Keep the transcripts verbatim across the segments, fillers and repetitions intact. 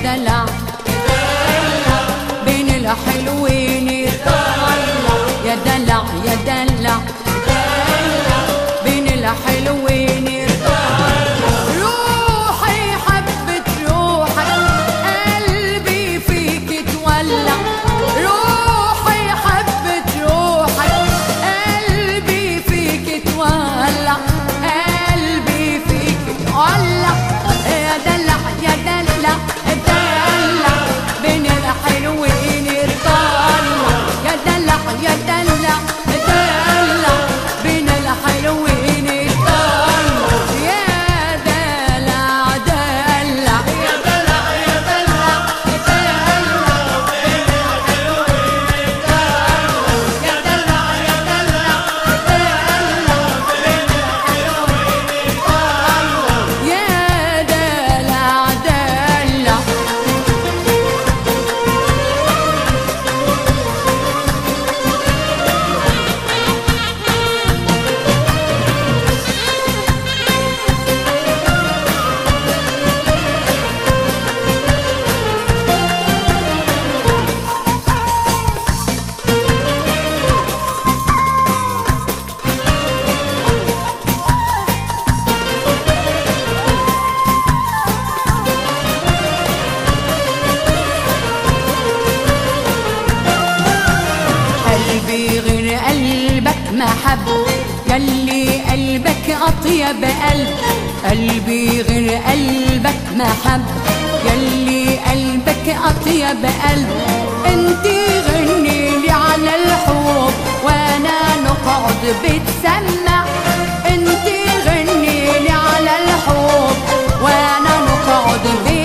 دلع بين الحلوين يطلع يا دلع يا دلع بين الحلوين يطلع روحي حبت روحك قلبي فيك تولع روحي حبت روحك قلبي فيك تولع قلبي فيك تولع يا دلع يا دلع دلع بين الحلوين يطلع يا دلع يا دلع دلع بين الحلوين يطلع يا دلع دلع يا دلع يا دلع دلع بين الحلوين يطلع يا دلع يا دلع دلع بين الحلوين يطلع يا دلع دلع قلبي غير قلبك ما حب يلي قلبك أطيب قلب قلبي غير قلبك ما حب يلي قلبك أطيب قلب انتي غني لي على الحب وانا نقعد بتسمع انتي غني لي على الحب وانا نقعد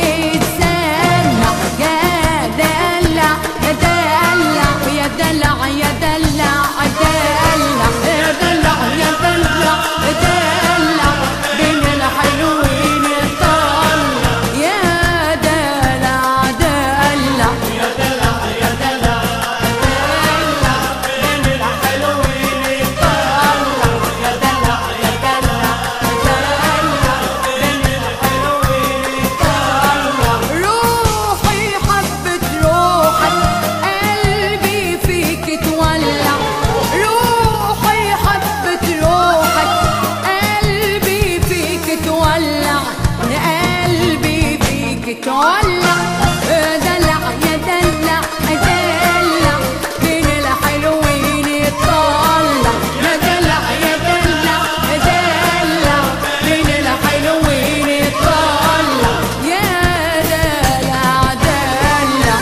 بتسمع يا دلع يا دلع يا دلع يا دلع دلع يا دلع يا دلع دلع بين الحلوين يطلع يا دلع دلع يا دلع يا دلع دلع بين الحلوين يطلع يا دلع يا دلع دلع بين الحلوين يطلع روحي حبت روحك قلبي فيك تولع روحي حبت روحك قلبي فيك تولع قلبي فيك تولع دلع يا دلع دلع بين الحلوين يطلع يا دلع يا دلع دلع بين الحلوين يطلع يا دلع دلع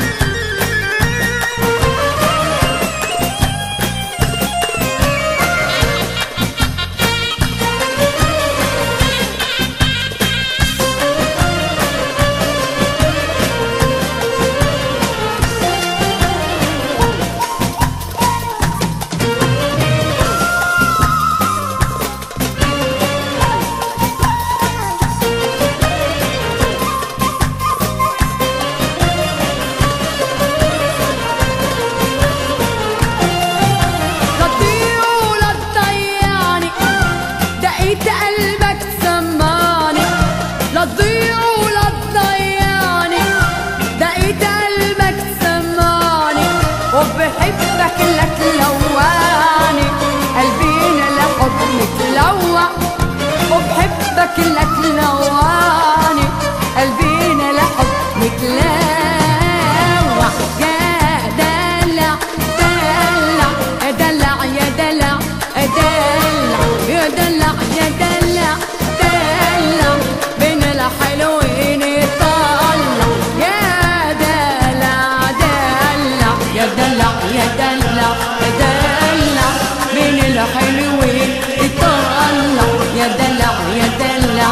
لا تضيع ولا تضيعني دقيت قلبك سمعني لا تضيع ولا تضيعني دقيت قلبك سمعني وبحبك لا تلوعني قلبينا لحضنك لوع وبحبك لا تلوعني قلبينا لحضنك لوع يا دلع دلع دلع يا دلع دلع يا دلع يا دلع دلع بين الحلوين يطلع يا دلع دلع يا دلع يا دلع دلع بين الحلوين يطلع يا دلع يا دلع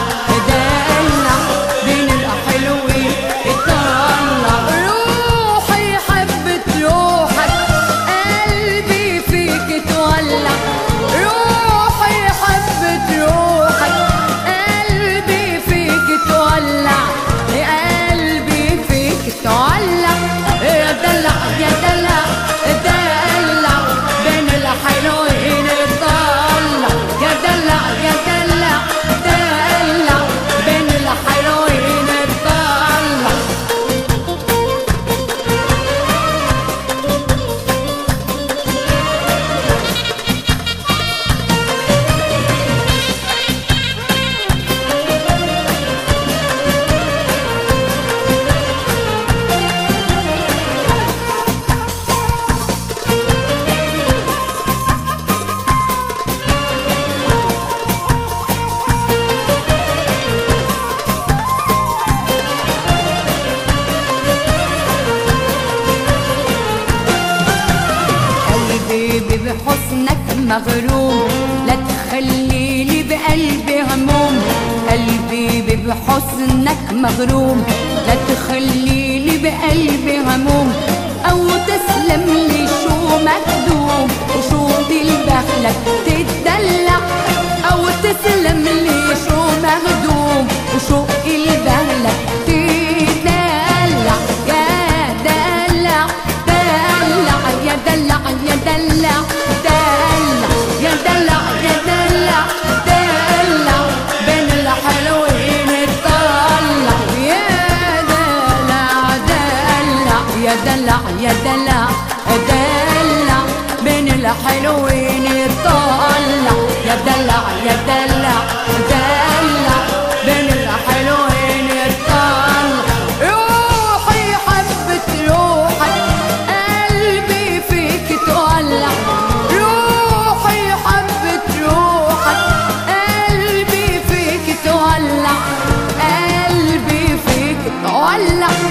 دلع بين الحلوين يطلع روحي مغروم، لا تخليلي بقلبي هموم، قلبي بحسنك مغروم، لا تخليلي بقلبي هموم، أو تسلم لي شو مكدوم وشو بالبخلك تتدلع، أو تسلم لي شو مهدوم وشو البهلك تدلع، يا دلع دلع يا دلع يا دلع دلع يا دلع يا دلع دلع بين الحلوين اتطلع، يا دلع دلع يا دلع يا دلع دلع بين الحلوين اتطلع، يا دلع يا دلع دلع بين الحلوين اتطلع. روحي حبت روحك قلبي فيك تولع، روحي حبت روحك قلبي فيك تولع، قلبي فيك تولع.